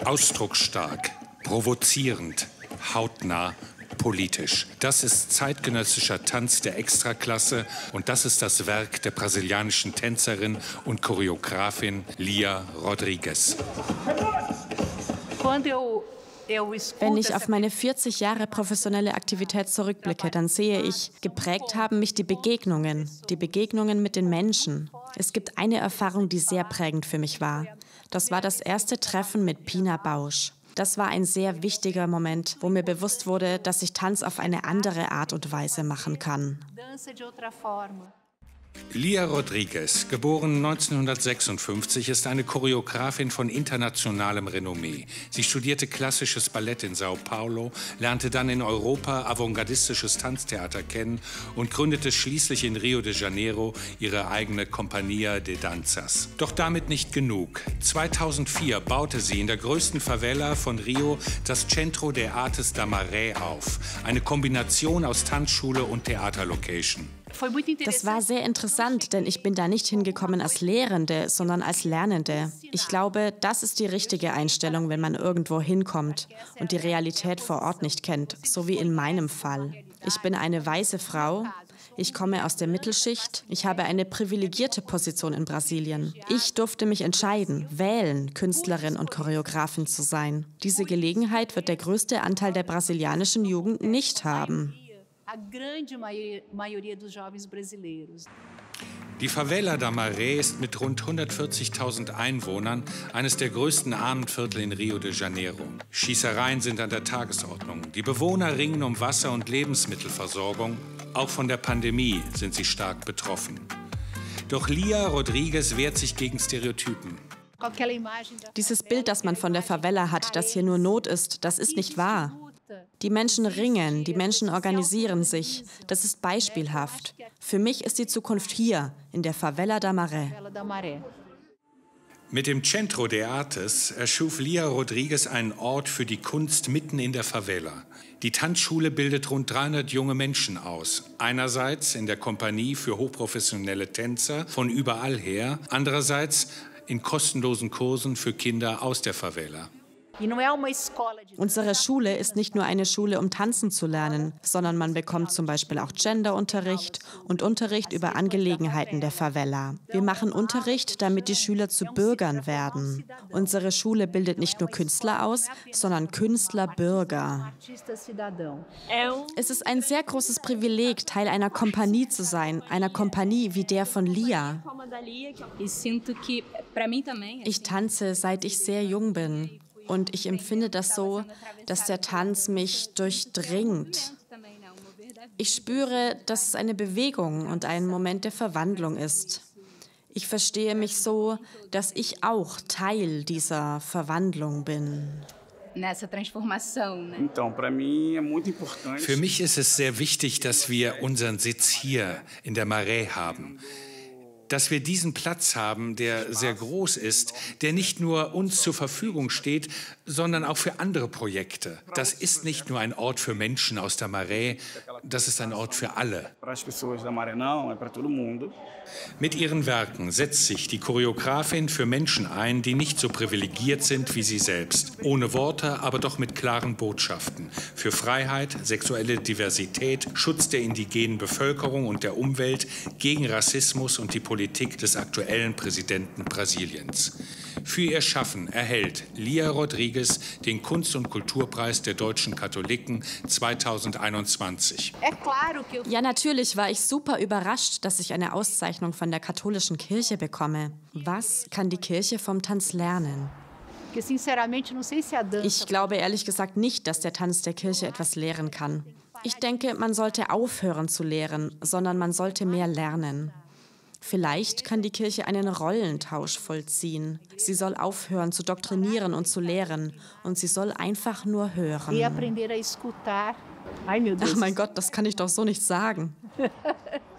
Ausdrucksstark, provozierend, hautnah, politisch. Das ist zeitgenössischer Tanz der Extraklasse und das ist das Werk der brasilianischen Tänzerin und Choreografin Lia Rodrigues. Wenn ich auf meine 40 Jahre professionelle Aktivität zurückblicke, dann sehe ich, geprägt haben mich die Begegnungen mit den Menschen. Es gibt eine Erfahrung, die sehr prägend für mich war. Das war das erste Treffen mit Pina Bausch. Das war ein sehr wichtiger Moment, wo mir bewusst wurde, dass ich Tanz auf eine andere Art und Weise machen kann. Lia Rodrigues, geboren 1956, ist eine Choreografin von internationalem Renommee. Sie studierte klassisches Ballett in Sao Paulo, lernte dann in Europa avantgardistisches Tanztheater kennen und gründete schließlich in Rio de Janeiro ihre eigene Companhia de Danças. Doch damit nicht genug. 2004 baute sie in der größten Favela von Rio das Centro de Artes da Maré auf, eine Kombination aus Tanzschule und Theaterlocation. Das war sehr interessant, denn ich bin da nicht hingekommen als Lehrende, sondern als Lernende. Ich glaube, das ist die richtige Einstellung, wenn man irgendwo hinkommt und die Realität vor Ort nicht kennt, so wie in meinem Fall. Ich bin eine weiße Frau, ich komme aus der Mittelschicht, ich habe eine privilegierte Position in Brasilien. Ich durfte mich entscheiden, wählen, Künstlerin und Choreografin zu sein. Diese Gelegenheit wird der größte Anteil der brasilianischen Jugend nicht haben. Die Favela da Maré ist mit rund 140.000 Einwohnern eines der größten Armenviertel in Rio de Janeiro. Schießereien sind an der Tagesordnung. Die Bewohner ringen um Wasser- und Lebensmittelversorgung. Auch von der Pandemie sind sie stark betroffen. Doch Lia Rodrigues wehrt sich gegen Stereotypen. Dieses Bild, das man von der Favela hat, dass hier nur Not ist, das ist nicht wahr. Die Menschen ringen, die Menschen organisieren sich. Das ist beispielhaft. Für mich ist die Zukunft hier, in der Favela da Maré. Mit dem Centro de Artes erschuf Lia Rodrigues einen Ort für die Kunst mitten in der Favela. Die Tanzschule bildet rund 300 junge Menschen aus. Einerseits in der Kompanie für hochprofessionelle Tänzer von überall her, andererseits in kostenlosen Kursen für Kinder aus der Favela. Unsere Schule ist nicht nur eine Schule, um tanzen zu lernen, sondern man bekommt zum Beispiel auch Genderunterricht und Unterricht über Angelegenheiten der Favela. Wir machen Unterricht, damit die Schüler zu Bürgern werden. Unsere Schule bildet nicht nur Künstler aus, sondern Künstlerbürger. Es ist ein sehr großes Privileg, Teil einer Kompanie zu sein, einer Kompanie wie der von Lia. Ich tanze, seit ich sehr jung bin. Und ich empfinde das so, dass der Tanz mich durchdringt. Ich spüre, dass es eine Bewegung und ein Moment der Verwandlung ist. Ich verstehe mich so, dass ich auch Teil dieser Verwandlung bin. Für mich ist es sehr wichtig, dass wir unseren Sitz hier in der Maré haben. Dass wir diesen Platz haben, der sehr groß ist, der nicht nur uns zur Verfügung steht, sondern auch für andere Projekte. Das ist nicht nur ein Ort für Menschen aus der Maré, das ist ein Ort für alle. Mit ihren Werken setzt sich die Choreografin für Menschen ein, die nicht so privilegiert sind wie sie selbst. Ohne Worte, aber doch mit klaren Botschaften. Für Freiheit, sexuelle Diversität, Schutz der indigenen Bevölkerung und der Umwelt, gegen Rassismus und die Politik des aktuellen Präsidenten Brasiliens. Für ihr Schaffen erhält Lia Rodrigues den Kunst- und Kulturpreis der deutschen Katholiken 2021. Ja, natürlich war ich super überrascht, dass ich eine Auszeichnung von der katholischen Kirche bekomme. Was kann die Kirche vom Tanz lernen? Ich glaube ehrlich gesagt nicht, dass der Tanz der Kirche etwas lehren kann. Ich denke, man sollte aufhören zu lehren, sondern man sollte mehr lernen. Vielleicht kann die Kirche einen Rollentausch vollziehen. Sie soll aufhören zu doktrinieren und zu lehren. Und sie soll einfach nur hören. Ach mein Gott, das kann ich doch so nicht sagen.